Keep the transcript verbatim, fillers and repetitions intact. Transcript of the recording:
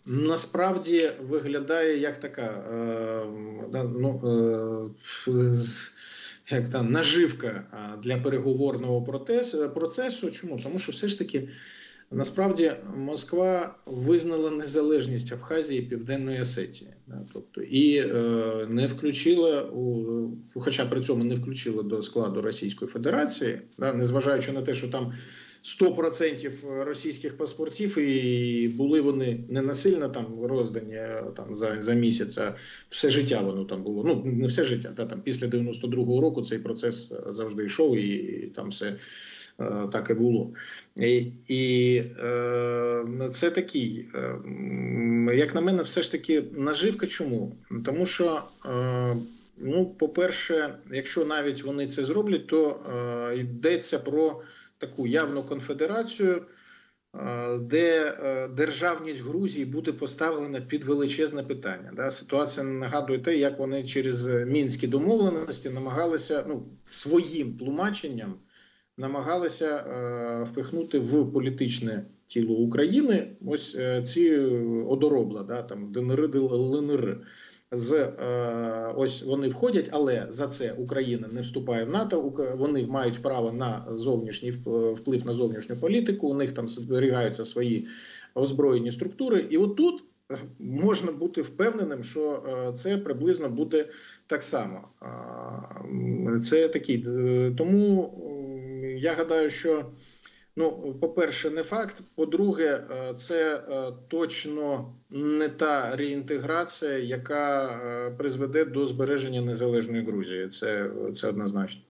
насправді виглядає як така е, ну, е, як та наживка для переговорного процесу. процесу. Чому? Тому що все ж таки насправді Москва визнала незалежність Абхазії і Південної Осетії, тобто і е, не включила, у, хоча при цьому не включила до складу Російської Федерації, да, незважаючи на те, що там сто відсотків російських паспортів, і були вони не насильно там роздані там за, за місяць, а все життя воно там було. Ну, не все життя, да, там після дев'яносто другого року цей процес завжди йшов, і, і там все е, так і було. І, і е, це такий, е, як на мене, все ж таки наживка. Чому? Тому що е, ну, по-перше, якщо навіть вони це зроблять, то е, йдеться про таку явну конфедерацію, де державність Грузії буде поставлена під величезне питання. Ситуація нагадує те, як вони через мінські домовленості намагалися, ну, своїм тлумаченням намагалися впихнути в політичне тіло України ось ці одоробла, да, там ДНР, ЛНР. З, е, ось вони входять, але за це Україна не вступає в НАТО, вони мають право на зовнішній вплив на зовнішню політику, у них там зберігаються свої озброєні структури. І отут можна бути впевненим, що це приблизно буде так само. Це такий. Тому я гадаю, що, ну, по-перше, не факт, по-друге, це точно не та реінтеграція, яка призведе до збереження незалежної Грузії. Це, це однозначно.